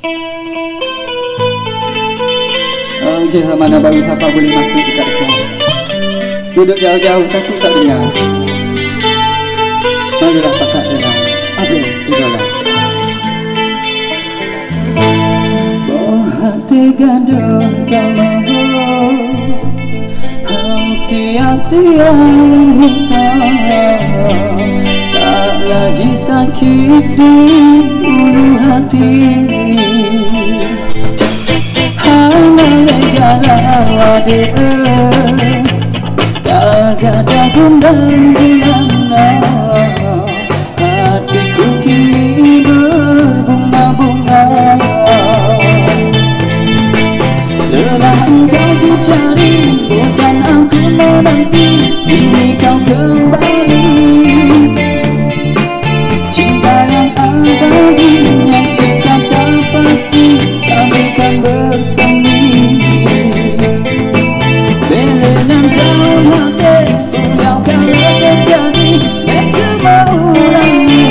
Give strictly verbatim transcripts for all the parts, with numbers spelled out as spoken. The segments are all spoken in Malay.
Okey, mana baru siapa boleh masuk dekat-dekat. Duduk jauh-jauh takut tak dengar. Marilah pakat dengar. Ada idola. Oh hati gaduh kamu, hang sia-sia minta. Tak lagi sakit di ulu hati. Dia tak ada gundang gimana. Hatiku kini berbunga-bunga. Lelah engkau ku cari, bosan aku menanti. Ini kau kembali. Cinta yang abadi, yang cekap tak pasti, sampaikan bersemi. Belenan jauh hati, pulau kalau terjadi, mereka mengulangi.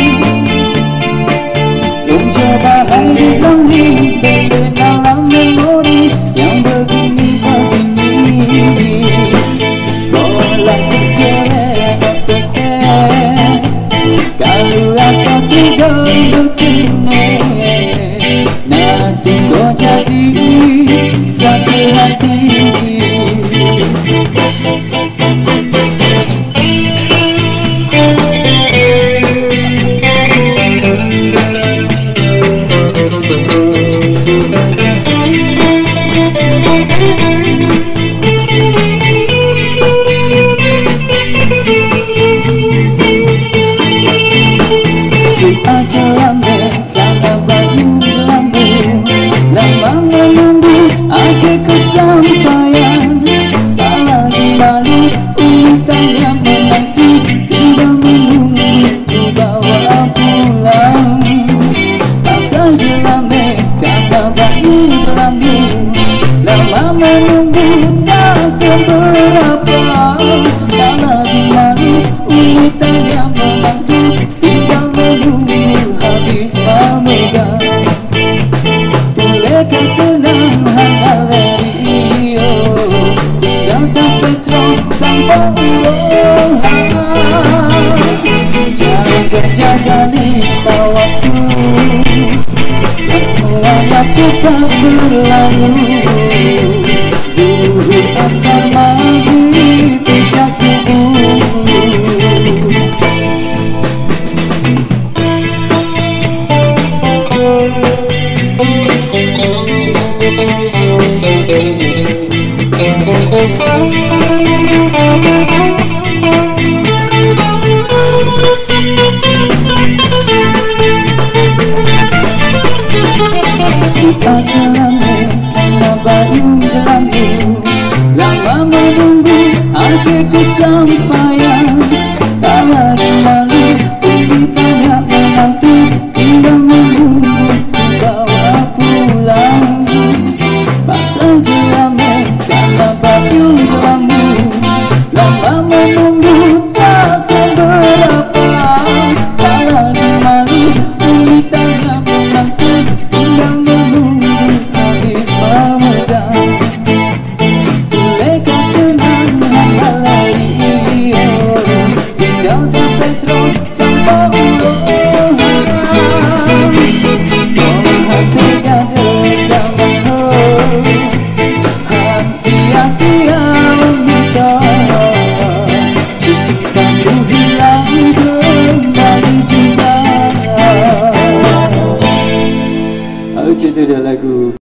Mencoba hidup lagi, belenan dalam memori yang begini-begini. Bola tergerak terset, kalau rasa tidur begini. Nanti kau jadi sakit hati. Aja lambe, karena baju lambe. Lama menunggu akhir kesampaian. Tak lagi lalu urutan yang menanti, tidak menunggu dibawa pulang. Tak saja lambe, karena baju lambe. Lama menunggu tak seberapa. Tak lagi lalu urutan yang menanti, tidak menunggu habis memegang. Bolehkah tenang hal-hal radio, tinggal tak petrol sampai ulang. Jaga-jaga nikmat waktu, layar cepat berlalu. Zuhur asar maghrib isya subuh. Suka jalannya karena bayu jalanmu. Lama menunggu akhir kesampaian. Tak lagi lalu lebih banyak menanti, tidak menunggu dibawa pulang. Masa jalannya karena bayu jalanmu. Lama menunggu tak seberapa. Tak lagi lalu lebih banyak menanti, tidak menunggu habis memegang. Bolehkah tenang hal radio, tinggal tak petrol sampai ulang. Oh hati gaduh kamu, hang sia-sia minta. Cintaku hilang kembali juga. Okey, itu dia lagu.